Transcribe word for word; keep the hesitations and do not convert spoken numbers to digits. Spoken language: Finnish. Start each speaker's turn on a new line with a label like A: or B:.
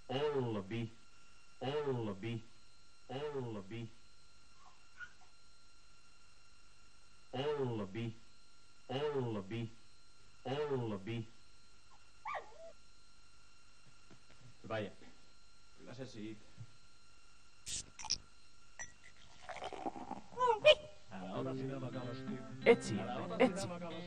A: Olvi, Olvi, Olvi, Olvi, Olvi, Olvi. Hyvä Jeppe. Kyllä se siitä. Älä ota sitä vakavasti. Etsi, etsi.